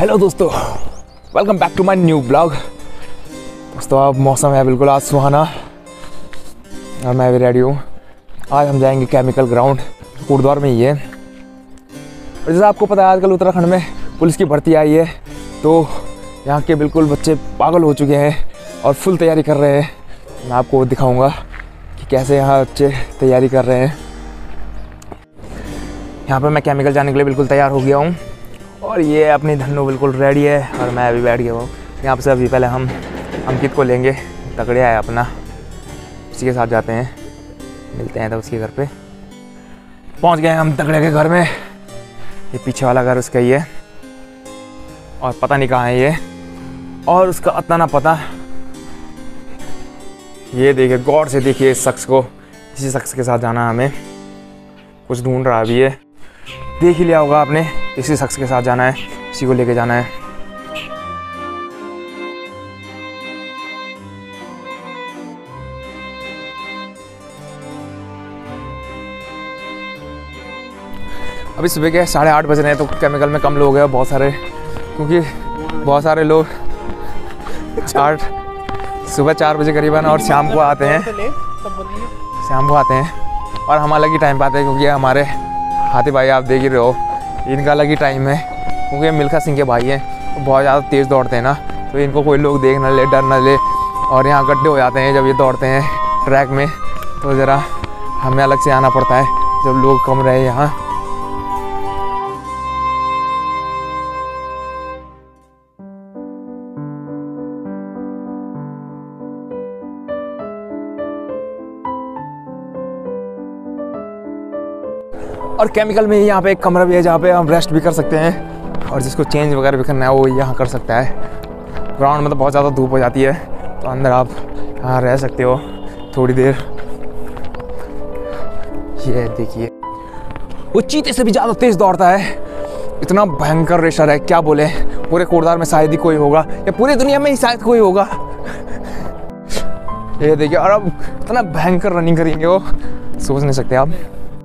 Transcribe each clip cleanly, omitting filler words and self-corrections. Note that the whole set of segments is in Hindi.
हेलो दोस्तों, welcome back to my new blog. दोस्तों अब मौसम है बिल्कुल आज सुहाना और मैं भी रेडी हूँ। आज हम जाएंगे केमिकल ग्राउंड, कोटद्वार में ही है। और जैसा आपको पता है आजकल उत्तराखंड में पुलिस की भर्ती आई है, तो यहाँ के बिल्कुल बच्चे पागल हो चुके हैं और फुल तैयारी कर रहे हैं। मैं आपको दिखाऊँगा कि कैसे यहाँ बच्चे तैयारी कर रहे हैं। यहाँ पर मैं केमिकल जाने के लिए बिल्कुल तैयार हो गया हूँ और ये अपनी धन्नो बिल्कुल रेडी है और मैं अभी बैठ गया हूँ यहाँ पर। से अभी पहले हम अंकित को लेंगे, तगड़िया है अपना, उसी के साथ जाते हैं, मिलते हैं तब उसके घर पे। पहुँच गए हम तगड़े के घर में। ये पीछे वाला घर उसका ही है और पता नहीं कहाँ है ये, और उसका अतना ना पता। ये देखिए, गौर से देखिए इस शख्स को, इसी शख्स के साथ जाना हमें। कुछ ढूंढ रहा अभी, ये देख ही लिया होगा आपने, इसी शख्स के साथ जाना है, इसी को लेके जाना है। अभी सुबह के 8:30 बज रहे हैं, तो केमिकल में कम लोग हैं बहुत सारे, क्योंकि बहुत सारे लोग सुबह 4 बजे करीबन और शाम को आते हैं, और हम अलग ही टाइम पे आते हैं, क्योंकि हमारे हाथी भाई आप देख ही रहे हो, इनका अलग ही टाइम है, क्योंकि मिल्खा सिंह के भाई हैं, तो बहुत ज़्यादा तेज़ दौड़ते हैं ना, तो इनको कोई लोग देख ना ले, डर ना ले, और यहाँ गड्ढे हो जाते हैं जब ये दौड़ते हैं ट्रैक में, तो ज़रा हमें अलग से आना पड़ता है जब लोग कम रहे यहाँ। और केमिकल में यहाँ पे एक कमरा भी है जहाँ पे हम रेस्ट भी कर सकते हैं, और जिसको चेंज वगैरह भी करना है वो यहाँ कर सकता है। ग्राउंड में तो बहुत ज़्यादा धूप हो जाती है, तो अंदर आप यहाँ रह सकते हो थोड़ी देर। ये देखिए, वो चीते से भी ज़्यादा तेज़ दौड़ता है, इतना भयंकर रेसर है, क्या बोले। पूरे कोटद्वार में शायद ही कोई होगा, या पूरी दुनिया में ही शायद कोई होगा। ये देखिए, और अब इतना भयंकर रनिंग करेंगे वो, सोच नहीं सकते आप।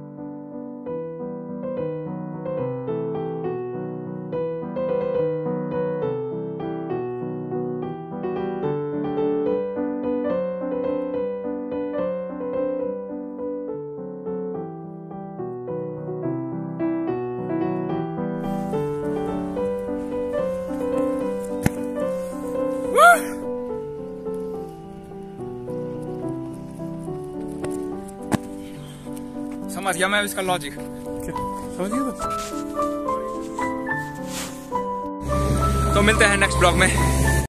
समझ गया मैं इसका लॉजिक, समझ गया। तो मिलते हैं नेक्स्ट ब्लॉग में।